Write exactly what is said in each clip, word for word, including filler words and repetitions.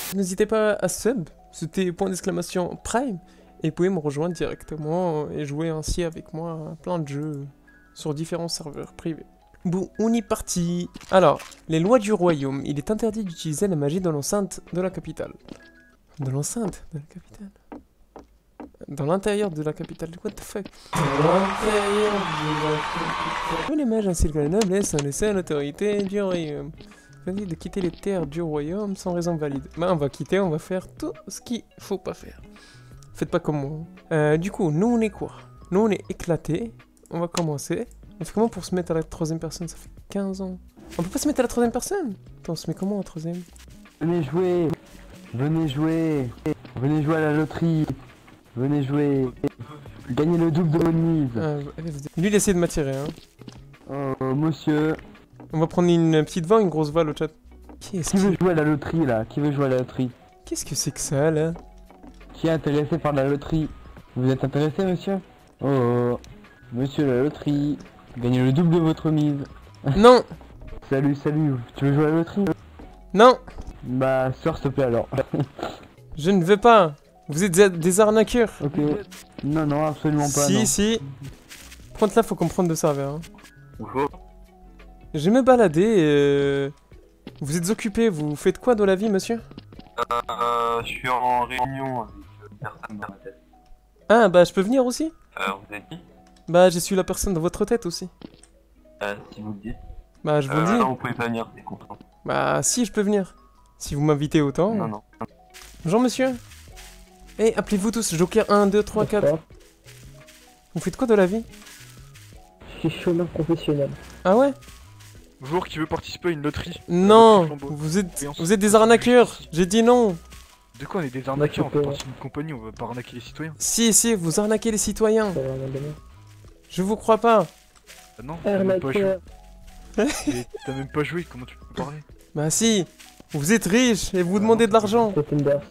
N'hésitez pas à sub, c'était point d'exclamation Prime, et vous pouvez me rejoindre directement et jouer ainsi avec moi à plein de jeux sur différents serveurs privés. Bon, on y est parti. Alors, les lois du royaume. Il est interdit d'utiliser la magie dans l'enceinte de la capitale. Dans l'enceinte de la capitale Dans l'intérieur de la capitale. What the fuck? Dans l'intérieur de la capitale. Tous les mages ainsi que la noblesse sont laissés à l'autorité du royaume. Vas-y de quitter les terres du royaume sans raison valide. Bah on va quitter, on va faire tout ce qu'il faut pas faire. Faites pas comme moi. Euh, du coup, nous on est quoi? Nous on est éclatés. On va commencer. On fait comment pour se mettre à la troisième personne? Ça fait quinze ans. On peut pas se mettre à la troisième personne? Attends, on se met comment à la troisième? Venez jouer. Venez jouer. Venez jouer à la loterie. Venez jouer. Gagnez le double de votre mise. Ah, lui il essaie de m'attirer hein. Oh monsieur. On va prendre une petite voix, une grosse voix au chat. Qui est-ce Qui veut jouer à la loterie là? Qui veut jouer à la loterie? Qu'est-ce que c'est que ça là? Qui est intéressé par la loterie? Vous êtes intéressé monsieur? Oh, oh. Monsieur la loterie. Gagnez le double de votre mise. Non. Salut, salut. Tu veux jouer à la loterie? Non. Bah sors s'il te plaît alors. Je ne veux pas. Vous êtes des, des arnaqueurs. Ok. Non, non, absolument pas. Si, non. si. Par contre là faut comprendre de serveur. Hein. Bonjour. Je vais me balader. Euh... Vous êtes occupé, vous faites quoi dans la vie monsieur? Euh, je suis en réunion avec personne dans la tête. Ah bah je peux venir aussi? Euh, vous êtes qui? Bah je suis la personne dans votre tête aussi. Euh, si vous le dites. Bah je vous Euh, le dis. non, vous pouvez pas venir, c'est content. Bah si je peux venir. Si vous m'invitez autant. Non, non. Bonjour monsieur. Eh, appelez-vous tous Joker un, deux, trois, quatre. Vous faites quoi de la vie? Je suis chômeur professionnel. Ah ouais? Bonjour, qui veut participer à une loterie? Non, Euh, vous êtes, vous êtes des arnaqueurs. J'ai dit non. De quoi on est des arnaqueurs? On fait Ouais. partie d'une compagnie, on va pas arnaquer les citoyens. Si, si, vous arnaquez les citoyens. Ça va rien donner. Je vous crois pas. Ah non, t'as même pas joué. Arnaqueur. Mais T'as même pas joué, comment tu peux parler? Bah si. Vous êtes riche et vous demandez de l'argent. C'est une berce.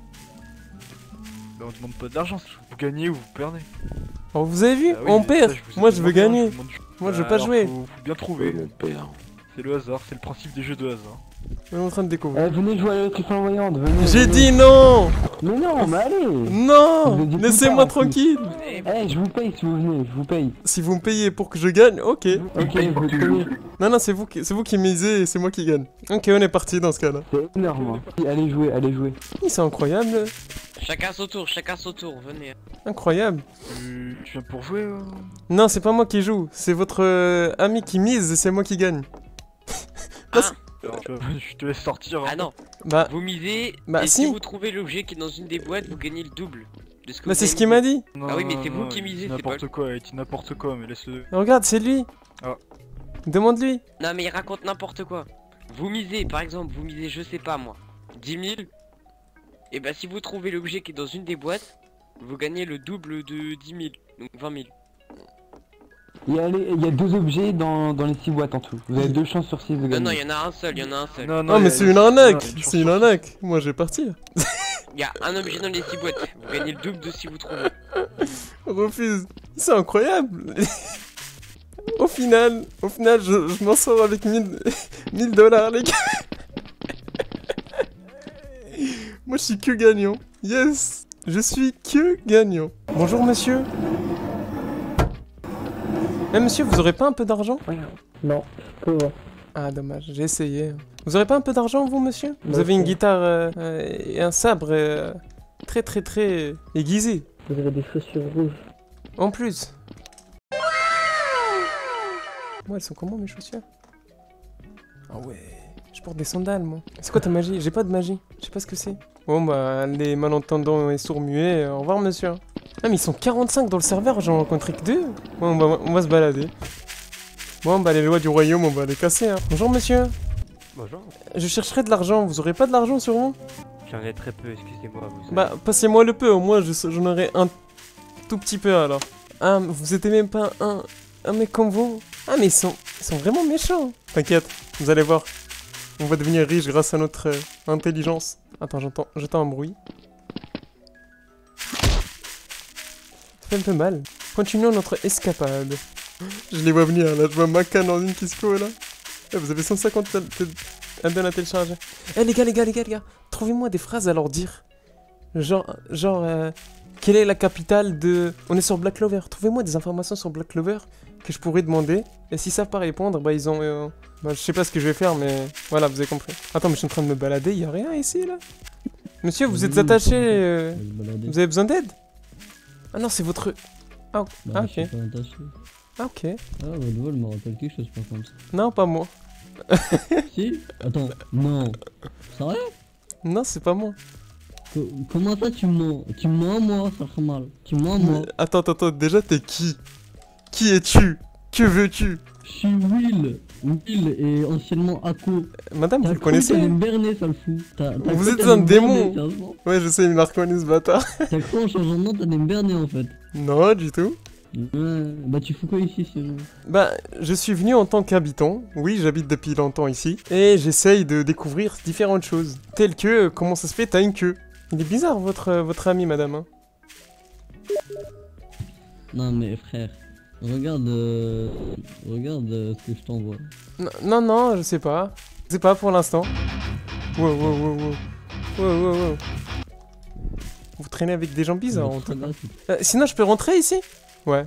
Bah on demande pas de l'argent, vous gagnez ou vous perdez. Oh, vous avez vu? Bah oui, On mais perd. ça, je vous ai Moi pas je veux demandé, hein, gagner. je vous demande- Moi je Bah, veux pas alors, jouer. Faut, faut bien trouver. père. C'est le hasard, c'est le principe des jeux de hasard. On est en train de découvrir. Eh, venez jouer à la loterie flamboyante. Venez. J'ai venez. dit non. Mais non, mais allez. Non. Vous avez dit Laissez-moi plus tard, tranquille. Eh, je vous paye si vous venez, je vous paye. Si vous me payez pour que je gagne, ok. Ok, paye je pour vous que tu joues. paye. Non, non, c'est vous qui, c'est vous qui misez et c'est moi qui gagne. Ok, on est parti dans ce cas-là. C'est énorme. hein. Allez jouer, allez jouer. Ih, C'est incroyable. Chacun son tour, chacun son tour, venez. Incroyable. Tu, tu viens pour jouer euh... Non, c'est pas moi qui joue. C'est votre euh, ami qui mise et c'est moi qui gagne. Ah, Alors, tu vas- Je te laisse sortir. hein. ah non, Bah, vous misez, Bah, et si. si vous trouvez l'objet qui est dans une des boîtes, vous gagnez le double de ce que bah vous c'est ce avez qu'il m'a dit. Non, Ah oui, mais non, c'est vous non, qui il dit misez, c'est N'importe pas- quoi, il dit n'importe quoi, mais laisse-le. Regarde, c'est lui. Ah. Demande-lui. Non mais il raconte n'importe quoi. Vous misez, par exemple, vous misez, je sais pas moi, dix mille. Et bah si vous trouvez l'objet qui est dans une des boîtes, vous gagnez le double de dix mille, donc vingt mille. Il y a, les- il y a deux objets dans, dans les six boîtes en tout. Vous avez deux chances sur six de Non, gagner. non, il y en a un seul, il y en a un seul. Non, Non, mais il y a- c'est il y une a- arnaque. non, il y a C'est une chance. arnaque. Moi, je vais partir. Il y a un objet dans les six boîtes, vous gagnez le double de si vous trouvez. Refuse. C'est incroyable. Au final, au final, je, je m'en sors avec mille dollars, les gars. Moi, je suis que gagnant. Yes. Je suis que gagnant. Bonjour, monsieur. Eh, monsieur, vous aurez pas un peu d'argent? Non, pauvre. Ah, dommage, j'ai essayé. Vous aurez pas un peu d'argent, vous, monsieur? Vous Non, avez une c'est- guitare euh, euh, et un sabre euh, très très très aiguisé. Vous avez des chaussures rouges. En plus. Moi, elles sont comment, mes chaussures? Ah ouais, je porte des sandales, moi. C'est quoi ta magie? J'ai pas de magie. Je sais pas ce que c'est. Bon, bah, les malentendants et sourds-muets, euh, au revoir, monsieur. Ah, mais ils sont quarante-cinq dans le serveur, j'en ai rencontré que deux. Bon, on va, on va se balader. Bon, bah, les lois du royaume, on va les casser, hein. Bonjour, monsieur. Bonjour, Je chercherai de l'argent. Vous aurez pas de l'argent sur vous? j'en ai très peu, excusez-moi. Vous Bah, passez-moi le peu, au moins, je- j'en aurai un tout petit peu, alors. Ah, vous êtes même pas un, un mec comme vous? Ah, mais ils sont, ils sont vraiment méchants. T'inquiète, vous allez voir. On va devenir riche grâce à notre euh, intelligence. Attends, j'entends, j'entends un bruit. Ça fait un peu mal. Continuons notre escapade. Je les vois venir, là. Je vois Maca dans une Kisco, là. Eh, vous avez cent cinquante à, à bien à télécharger. Eh, les gars, les gars, les gars, les gars. trouvez-moi des phrases à leur dire. Genre, genre, euh, quelle est la capitale de... On est sur Black Clover. Trouvez-moi des informations sur Black Clover que je pourrais demander. Et s'ils savent pas répondre, bah ils ont... Euh... Bah, je sais pas ce que je vais faire, mais voilà, vous avez compris. Attends, mais je suis en train de me balader, y a rien ici, là? Monsieur, vous êtes attaché... euh, Vous avez besoin d'aide? Ah non, c'est votre... Ah, Bah, ah je suis ok. pas attaché. Ah ok. Ah, votre vol me rappelle quelque chose par contre. Non, pas moi. Si? Attends, non. Sérieux? Non, c'est pas moi. Co- Comment ça tu me mens? Tu me mens moi, ça fait mal. Tu me mens moi. Mais attends, attends, attends, déjà t'es qui? Qui es-tu? Que veux-tu? Je suis Will. Will et anciennement Ako. Madame, vous T'as le cru que t'allais connaissez? me berner, sale fou. T'as- t'as Vous cru êtes que t'allais un me démon. berner, sérieusement. Ouais, je sais, il m'a reconnu ce bâtard. T'as cru en changeant de nom, t'allais me berner en fait. Non, du tout. Ouais, bah tu fous quoi ici sinon? Bah, je suis venu en tant qu'habitant. Oui, j'habite depuis longtemps ici. Et j'essaye de découvrir différentes choses. Telles que, comment ça se fait, t'as une queue. Il est bizarre, votre, votre ami, madame. Hein. Non mais frère, regarde, euh, regarde euh, ce que je t'envoie. Non, non, non, je sais pas. Je sais pas pour l'instant. Wow, wow, wow, wow. Wow, wow, wow. Vous traînez avec des gens bizarres, en tout cas. Euh, sinon, je peux rentrer ici? Ouais.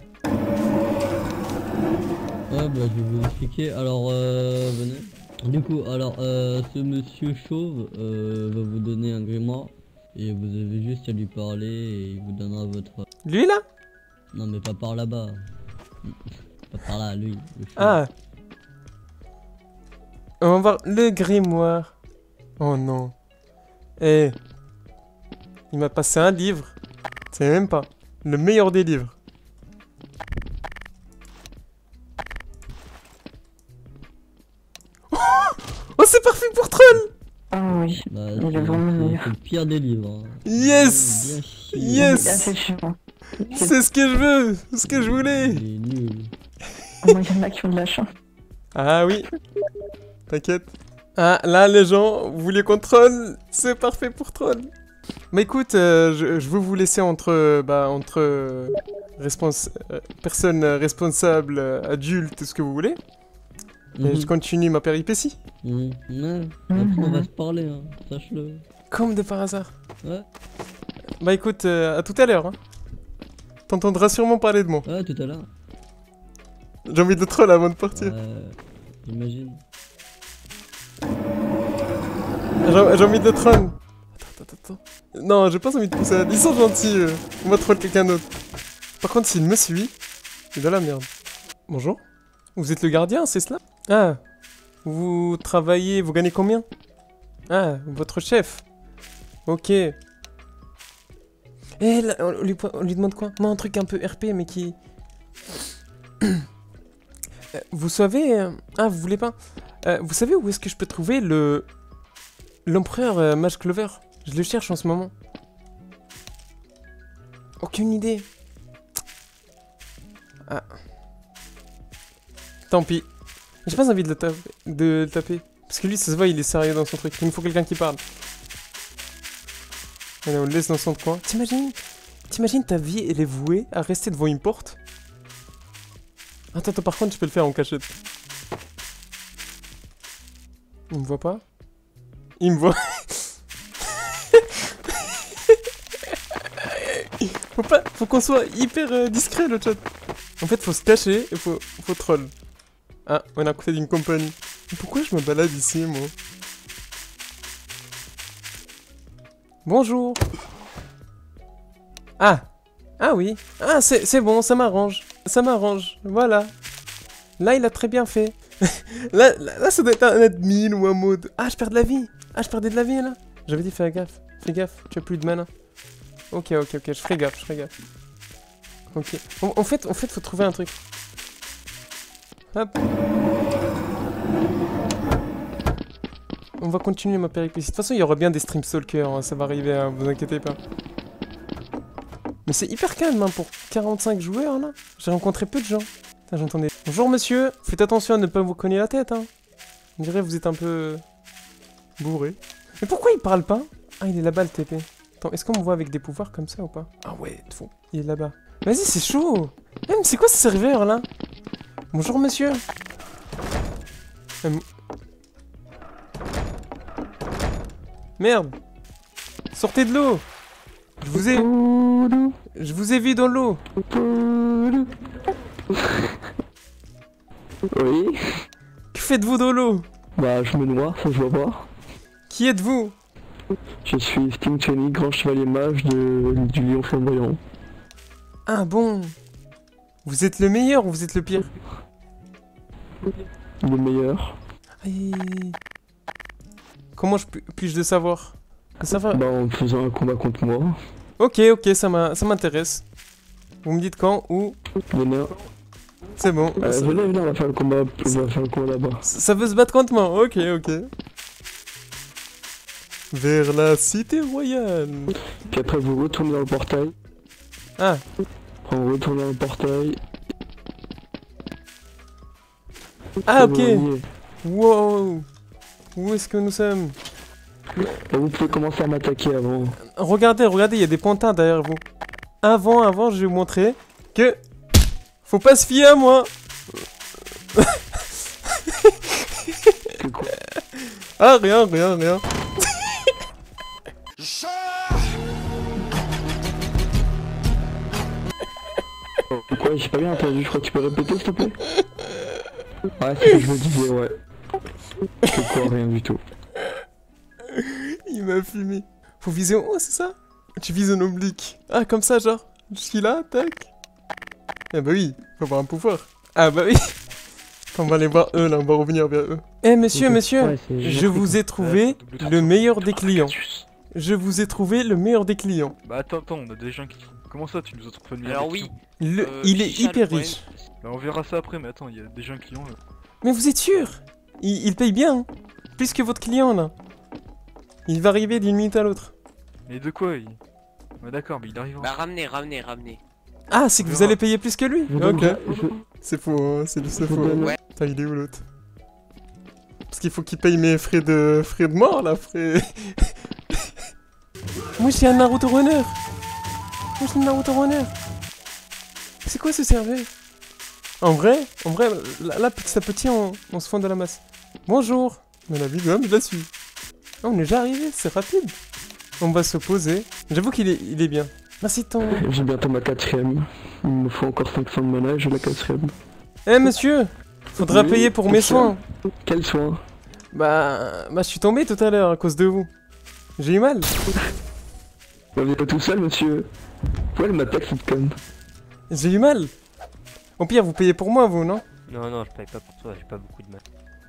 Ouais, bah je vais vous expliquer. Alors, euh, venez. Du coup, alors, euh, ce monsieur chauve euh, va vous donner un grimoire. Et vous avez juste à lui parler et il vous donnera votre... Lui, là? Non, mais pas par là-bas. Pas par là, lui. le chauve. Ah. On va voir le grimoire. Oh non. Eh. Il m'a passé un livre. C'est même pas. Le meilleur des livres. Oh, c'est parfait pour Troll! Ah oui. Bah, il est c'est vraiment c'est- meilleur. c'est le pire des livres. hein. Yes! Bien chier. Yes! Il est assez chiant. C'est ce que je veux! C'est ce que je voulais! Il est nul. Moi, il y en a qui ont de la chance. Ah oui. T'inquiète. Ah, là, les gens, vous voulez qu'on troll? C'est parfait pour troll. Bah écoute, euh, je, je veux vous laisser entre... euh, bah, entre... euh, respons- euh, personnes responsables, euh, adultes, ce que vous voulez. Et Mhm. je continue ma péripétie. Mhm. Ouais. Après, on va se parler, hein. Sache-le. Comme de par hasard. Ouais. Bah écoute, euh, à tout à l'heure. Hein. T'entendras sûrement parler de moi. Ouais, tout à l'heure. J'ai envie de troll avant de partir. Ouais. J'imagine. J'ai j'ai envie de troll. Attends, attends, attends. Non, j'ai pas envie de pousser. à- Ils sont gentils. euh. On va troll quelqu'un d'autre. Par contre, s'il me suit, c'est de la merde. Bonjour. Vous êtes le gardien, c'est cela? Ah. Vous travaillez, vous gagnez combien? Ah, votre chef. Ok. Eh, là, on lui, on lui demande quoi? Non, un truc un peu R P, mais qui... Euh, vous savez... euh, Ah, vous voulez pas? Euh, vous savez où est-ce que je peux trouver le... L'empereur euh, Mage Clover? Je le cherche en ce moment. Aucune idée. Ah. Tant pis. J'ai pas envie de le, taper, de le taper. Parce que lui, ça se voit, il est sérieux dans son truc. Il me faut quelqu'un qui parle. Allez, on le laisse dans son coin. T'imagines? T'imagines ta vie, elle est vouée à rester devant une porte? Attends, attends, par contre, je peux le faire en cachette. Il me voit pas? Il me voit. Faut pas, faut qu'on soit hyper euh, discret le chat. En fait, faut se cacher et faut, faut troll. Ah, on est à côté d'une compagnie. Mais pourquoi je me balade ici, moi? Bonjour. Ah. Ah oui. Ah, c'est c'est bon, ça m'arrange. Ça m'arrange. Voilà. Là, il a très bien fait. là, là, là, ça doit être un admin ou un mode. Ah, je perds de la vie. Ah, je perdais de la vie, là. J'avais dit, fais gaffe. Fais gaffe, tu as plus de mana. Ok, ok, ok, je ferai gaffe, je ferai gaffe. Ok. En, en fait, en fait, faut trouver un truc. Hop. On va continuer ma péripétie. De toute façon, il y aura bien des stream stalkers, hein, ça va arriver, hein, vous inquiétez pas. Mais c'est hyper calme, hein, pour quarante-cinq joueurs, là. J'ai rencontré peu de gens. Putain, j'entendais... Bonjour, monsieur. Faites attention à ne pas vous cogner la tête, hein. On dirait que vous êtes un peu... bourré. Mais pourquoi il parle pas? Ah, il est là-bas, le T P. Attends, est-ce qu'on me voit avec des pouvoirs comme ça ou pas? Ah ouais, de fou. Il est là-bas. Vas-y, c'est chaud. Même, c'est quoi ce serveur, là? Bonjour, monsieur. Euh, Merde. Sortez de l'eau. Je vous ai... Je vous ai vu dans l'eau. Oui. Que faites-vous dans l'eau? Bah, je me noie, ça se voit pas. Qui êtes-vous? Je suis Sting Cheney, grand chevalier mage de... du lion flamboyant. Ah bon. Vous êtes le meilleur ou vous êtes le pire? Le meilleur. Aïe. Comment je puis- puis-je le savoir? Ça va. Bah, en faisant un combat contre moi. Ok, ok, ça m'a- ça m'intéresse. Vous me dites quand, où? Venez, C'est bon. euh, ça, venez, venez, on va faire le combat, on va faire le combat là-bas. ça veut se battre contre moi. Ok, ok. Vers la cité royale. Puis après, vous retournez dans le portail. Ah, Après, on retourne dans le portail. ah Et ok. vous revenez. Wow. Où est-ce que nous sommes? Et vous pouvez commencer à m'attaquer avant. Regardez, regardez, il y a des pantins derrière vous. Avant, avant, je vais vous montrer que... Faut pas se fier à moi. C'est quoi? Ah, rien, rien, rien. Quoi? J'ai pas bien entendu, je crois que tu peux répéter s'il te plaît? Ouais, c'est ce que je me disais, ouais. C'est quoi? Rien du tout. Il m'a fumé. Faut viser en haut, c'est ça? Tu vises en oblique. Ah, comme ça, genre. Je suis là, tac. Ah bah oui, faut avoir un pouvoir. Ah bah oui. On va aller voir eux, là, on va revenir vers eux. Eh, monsieur, Ok. monsieur, Ouais, c'est- j'ai je compris, vous ai trouvé le meilleur des clients. Je vous ai trouvé le meilleur des clients. Bah attends, attends, on a des gens qui... Comment ça, tu nous as trouvé le meilleur Alors des oui, clients Le, Euh, il est Chicha, le hyper problème- riche. Bah on verra ça après, mais attends, il y a des gens clients là. Mais vous êtes sûr? il, il paye bien, hein. Plus que votre client, là. Il va arriver d'une minute à l'autre. Mais de quoi il... Ouais d'accord, mais il arrive. bah ramenez, ramenez, ramenez. Ah, c'est que vous verra. allez payer plus que lui? Je donne- Ok. je- C'est faux, hein, c'est c'est je faux. donne- Ouais. Putain, il est où l'autre? Parce qu'il faut qu'il paye mes frais de frais de mort là, frais. Moi j'ai un Naruto Runner. Moi j'ai un Naruto Runner. C'est quoi ce serveur? En vrai, en vrai, là, là, petit à petit on, on se fond de la masse. Bonjour. Mais la vie de l'homme, je la suis. Ah, on est déjà arrivé, c'est rapide. On va se poser. J'avoue qu'il est, il est bien. Merci ton. J'ai bientôt ma quatrième. Il me faut encore cinq cents de mana et j'ai la quatrième. Eh monsieur, faudra Oui, payer pour mes monsieur. soins. Quel soin? Bah, bah, je suis tombé tout à l'heure à cause de vous. J'ai eu mal. Vous n'êtes pas tout seul, monsieur. Pourquoi elle m'attaque cette conne? J'ai eu mal. Au pire, vous payez pour moi, vous, non? Non, non, je paye pas pour toi, j'ai pas beaucoup de mal.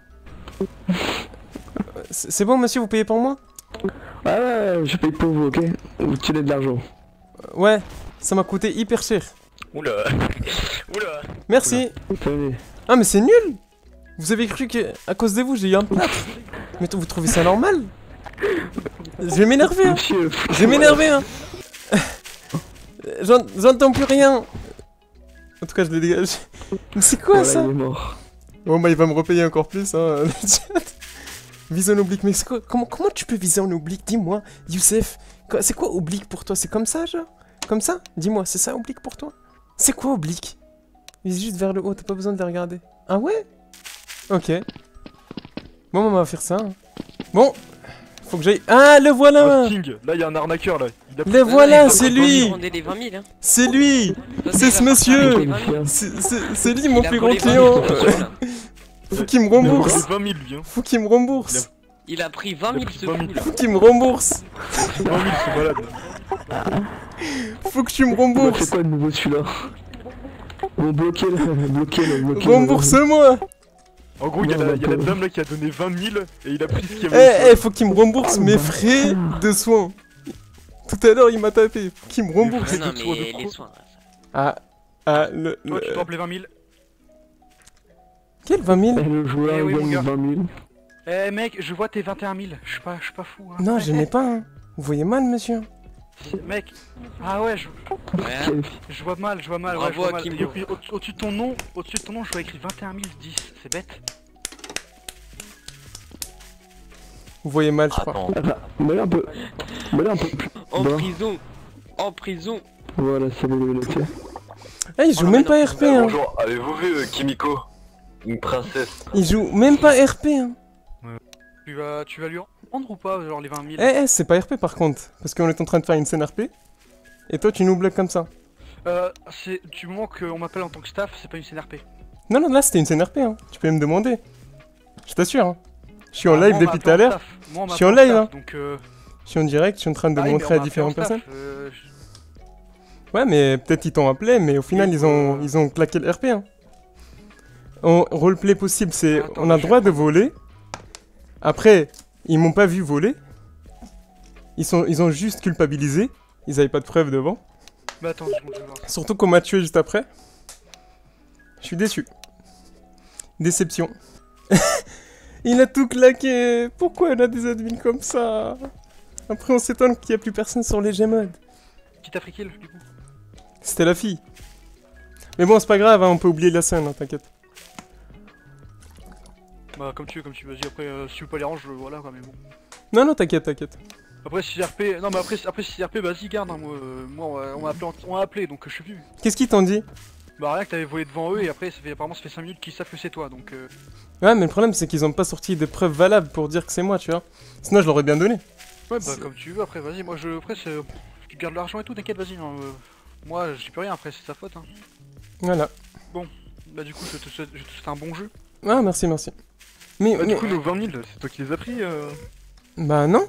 C'est c'est bon, monsieur, vous payez pour moi? Ah ouais, je paye pour vous, ok? Vous tirez de l'argent. Euh, Ouais, ça m'a coûté hyper cher. Oula. Oula. Merci. Tenez. Ah, mais c'est nul. Vous avez cru que à cause de vous, j'ai eu un plâtre. Mais t- vous trouvez ça normal? Je vais m'énerver, hein. Monsieur, Je vais m'énerver, hein. J'en- J'entends plus rien. En tout cas, je le dégage. Mais c'est quoi voilà, ça? il est mort. Bon bah il va me repayer encore plus hein, le chat. Viser en oblique, mais c'est quoi? Comment, comment tu peux viser en oblique? Dis-moi, Youssef. Quoi- C'est quoi oblique pour toi? C'est comme ça, genre? Comme ça? Dis-moi, c'est ça oblique pour toi? C'est quoi oblique? Vise juste vers le haut, t'as pas besoin de les regarder. Ah ouais? Ok. Bon, on va faire ça. hein. Bon, faut que j'aille... Ah, le voilà! Oh, Sting, là il y a un arnaqueur là. Il a Le voilà, il faut c'est que lui! vous rendez les vingt mille, hein. C'est lui! Toi, C'est tu ce vas monsieur. partir avec les vingt mille. C'est c'est- c'est lui mon Il a plus volé grand vingt mille, client! ce monsieur, là. Faut qu'il me Il a rembourse! volé vingt mille lui hein. Faut qu'il me rembourse! Il a pris vingt mille ce vingt coup mille. là. Faut qu'il me rembourse! vingt mille c'est malade. Faut que tu me Bah, rembourses! c'est quoi de nouveau celui-là? Bon, bloquez-le, bloquez-le, bloquez-le. Rembourse-moi! En gros, il y a Non, la, bah, il y a la pas- dame là qui a donné vingt mille et il a pris ce qu'il y Eh, avait. eh, faut qu'il me rembourse mes frais de soins. Tout à l'heure, il m'a tapé. Faut qu'il me rembourse. Non, non, de soins de mais trop. les soins. Ah, ah, le. Toi, tu le... t'en les vingt mille. Quel vingt mille? Eh, le joueur, Eh oui, il mon gagne gars. vingt mille. Eh mec, je vois tes vingt et un mille. Je suis pas, je suis pas fou. Hein. Non, je n'ai pas. Hein. Vous voyez mal, monsieur? Mec. Ah ouais, je, Ouais. Quel- je vois mal, je vois mal. Bravo ouais, je vois à mal. Kimbo. Et puis, au- Au-dessus de ton nom, au-dessus de ton nom, je vois écrit vingt et un mille dix. C'est bête. Vous voyez mal, je crois. Attends. Ah bah, mets-le un peu. Mets-le un peu plus. En bas. prison. En prison. Voilà, c'est bon, le noté. Eh, il joue Oh non, même mais pas non. R P, Euh, hein. bonjour, avez-vous vu euh, Kimiko? Une princesse. Il joue même pas R P, hein. Tu vas, tu vas lui. en- prendre ou pas, genre les vingt mille? Eh, eh, c'est pas R P par contre, parce qu'on est en train de faire une scène R P, et toi tu nous bloques comme ça. Euh, c'est du moment qu'on m'appelle en tant que staff, c'est pas une scène R P. Non, non, là c'était une scène R P, hein. Tu peux me demander. Je t'assure, hein. Je suis en Ah, live moi, on depuis m'a tout à appelé en l'heure. staff. Moi, on Je m'a suis en appelé live, staff, hein. Donc, euh... Je suis en direct, je suis en train de ah oui, montrer mais à on m'a appelé en différentes staff, personnes. euh, je- Ouais, mais peut-être ils t'ont appelé, mais au final Oui, ils ont, euh, ils ont claqué le R P, hein. En roleplay possible, c'est Attends, on a le je droit vais de voler. Après, ils m'ont pas vu voler. Ils, sont, ils ont juste culpabilisé. Ils avaient pas de preuves devant. Bah attends, je vais voir. Surtout qu'on m'a tué juste après. Je suis déçu. Déception. Il a tout claqué. Pourquoi on a des admins comme ça? Après on s'étonne qu'il n'y a plus personne sur les Gmod. Qui t'a pris kill, du coup? C'était la fille. Mais bon, c'est pas grave, hein, on peut oublier la scène, hein, t'inquiète. Bah comme tu veux, comme tu veux. Vas-y, après, euh, si tu veux pas les ranger, voilà quoi, mais bon. Non, non, t'inquiète, t'inquiète. Après si R P, non mais après, après si R P, vas-y garde, hein, moi, euh, moi on m'a appelé, en- on m'a appelé donc je sais plus. Qu'est-ce qu'ils t'ont dit? Bah rien que t'avais volé devant eux et après ça fait apparemment ça fait cinq minutes qu'ils savent que c'est toi donc euh... Ouais, mais le problème, c'est qu'ils ont pas sorti de preuves valables pour dire que c'est moi, tu vois. Sinon, je l'aurais bien donné. Ouais bah C'est- comme tu veux après vas-y moi je après c'est tu gardes l'argent et tout t'inquiète vas-y hein, euh, moi j'y peux rien après c'est sa faute hein. Voilà. Bah du coup je te souhaite, je te souhaite un bon jeu. Ah, merci, merci. Mais, Bah mais... du coup nos vingt mille c'est toi qui les as pris euh... Bah non.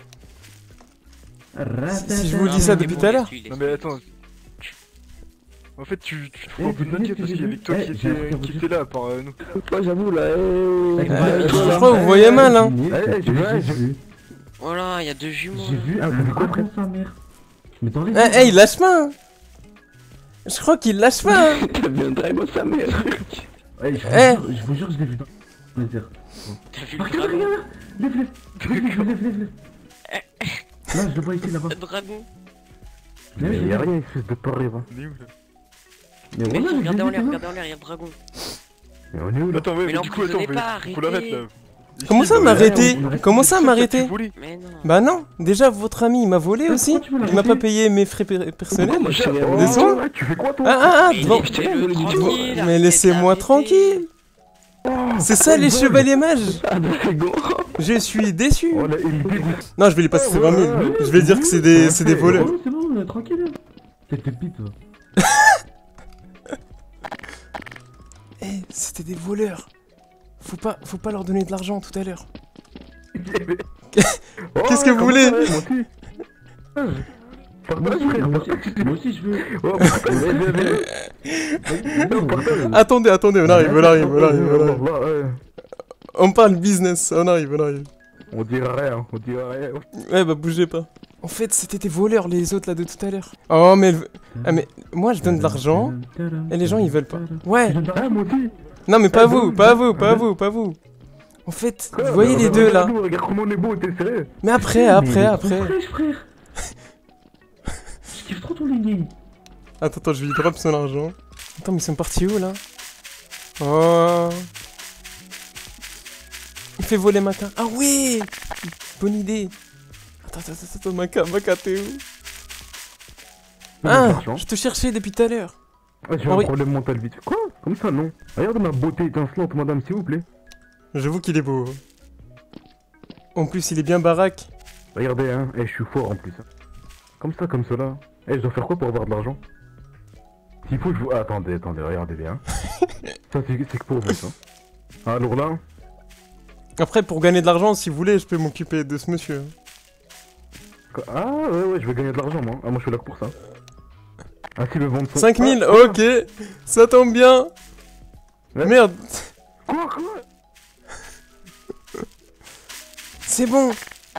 Si, si je vous Non, dis ça mais depuis bon, tout à l'heure. laisse-lui, Non laisse-lui. mais attends tu... En fait tu, tu te fous Eh, un peu de notre gueule parce qu'il y avait que toi eh, qui j'ai était, appris à qui vous était là par euh, nous. Moi j'avoue là, eh, Euh, eh, je voilà. crois que vous voyez mal, hein. Eh, j'ai vu, j'ai vu, Oh là, il y a deux jumeaux. j'ai là. vu un coup après sa mère. Mais t'en Eh, eh, il lâche pas, hein. Je crois qu'il lâche pas, hein. T'as bien dragon sa mère. Ouais, je vous Eh. jure, je vous jure, je l'ai vu dans le désert. T'as vu le Regarde, dragon? regarde, lève-le, lève-le, lève-le, lève-le. Là, je le vois ici, là-bas. Le dragon. Mais y'a rien, espèce de porc va. On est où là? Mais Mais voilà, regardez en je l'ai l'air, vu, regardez en l'air, il y a le dragon. Mais on est où là? Attends ouais Mais mais non, du coup attends vous mais pas, faut l'arrêter arrêtez. là. Comment Ici, ça bah, m'arrêter? on arrête. Comment ça c'est toi qui as m'arrêter? tout volé. Mais non. Bah non, déjà votre ami il m'a volé Eh, aussi. pourquoi tu veux Il m'a pas l'arrêter? payé mes frais per- personnels. Moi, je sais rien. Des soins? Ouais, tu fais quoi toi? Ah ah ah, Mais devant- laissez-le tranquille, Mais arrêtez laissez-moi d'arrêter. tranquille. C'est ça les chevaliers mages. Ah, dragon. Je suis déçu. Oh là, il me dégoûte. Non, je vais lui passer ses vingt mille. Je vais dire que c'est des, c'est des voleurs. Oh, c'est bon, tranquille. C'est tes pites, toi. Eh, c'était des voleurs. Faut pas, faut pas leur donner de l'argent tout à l'heure. Qu'est-ce que vous voulez? Moi aussi. Partage, frère, partage. Moi aussi, je veux. Oh, partage, viens, viens, viens. Partage. Attendez, attendez, on arrive, on arrive, on arrive, on arrive. Là, ouais. On parle business, on arrive, on arrive. On dira rien, on dira rien. Ouais, bah bougez pas. En fait, c'était des voleurs les autres là de tout à l'heure. Oh, mais, ah, mais moi je donne de l'argent et les gens ils veulent pas. Ouais. Ah, moi aussi. Non, mais pas vous, pas vous, pas vous, pas vous. En fait, vous voyez les deux là. Regarde comment on est beau, t'es sérieux? Mais après, après, après. Fraîche, frère. Je kiffe trop ton ligne. Attends, attends, je vais lui drop son argent. Attends, mais ils sont partis où là? Oh. Il fait voler Maca. Ah oui. Bonne idée. Attends, attends, attends, attends, Maca, Maca, t'es où? Ah, je te cherchais depuis tout à l'heure. Ouais, j'ai Oh, un oui. problème mental vite. Quoi? Comme ça, non. Regarde ma beauté étincelante, madame, s'il vous plaît. J'avoue qu'il est beau. En plus, il est bien baraque. Regardez, hein. Eh, je suis fort en plus. hein. Comme ça, comme cela. Eh, je dois faire quoi pour avoir de l'argent? S'il faut, je vous. Ah, attendez, attendez, regardez bien. Ça, c'est c'est que pour vous, ça. Alors là. Après, pour gagner de l'argent, si vous voulez, je peux m'occuper de ce monsieur. quoi- Ah, ouais, ouais, je vais gagner de l'argent, moi. Ah, moi, je suis là pour ça. Ah, si le vendre son. cinq mille, Ah, ok. Ça tombe bien. Ouais. Merde. Quoi, quoi? C'est bon.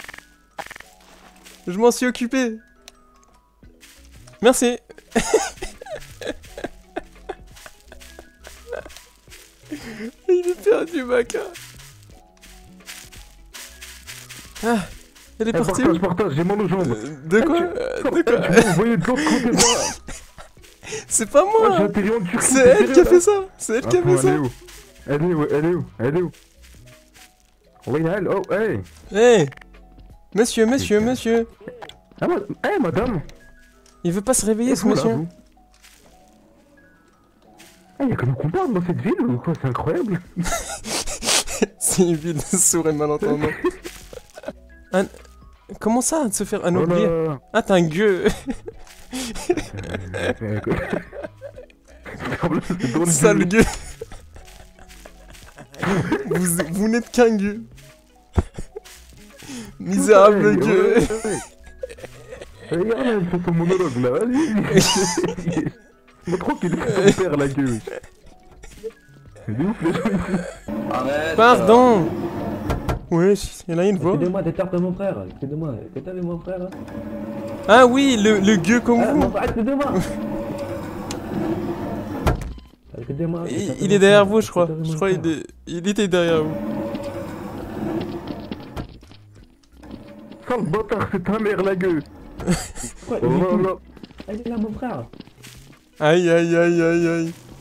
Je m'en suis occupé. Merci. Il est perdu, Maca. Ah, elle est Eh, partie partage, où? partage, j'ai mal aux jambes. Euh, De quoi? tu- Euh, De Eh, quoi? tu peux envoyer de l'autre côté, moi. C'est pas Ouais, j'ai moi. atterri en Turquie. C'est t'es elle qui a sérieux, fait là? ça. C'est elle qui a Attends, fait elle est ça. où? Elle est où? Elle est où? Elle est où? Oui, elle, oh, hey! Hey. Monsieur, monsieur, monsieur. Ah, ma... hey, madame! Il veut pas se réveiller, ce Vous, là, monsieur. vous. Ah, y'a que nous qu'on parle dans cette ville ou quoi? C'est incroyable! C'est une ville de sourds et malentendants. Un... Comment ça, de se faire un Oh oublié? là. Ah, t'es un gueux. Euh, c'est drôle, Sale gueux. vous vous n'êtes qu'un gueux. Misérable Ouais, gueux. ouais, ouais. Regarde, elle fait son monologue là, vas-y. Moi trop qu'il est son père la gueule. C'est de ouf les gens ici. Arrête. Pardon. Ouais, il y en a une voix. Excusez-moi, t'étarte mon frère. Excusez-moi, t'es avec mon frère. Ah oui, le, le gueux comme Ah, vous. mon frère, excusez-moi. Excusez-moi. Il, il est derrière vous, je crois. Je crois qu'il est... il était derrière vous. Sale bâtard, c'est ta mère la gueule. Quoi, Oh il est là où? là. Ah, il est là, mon frère. Aïe, aïe, aïe, aïe, aïe.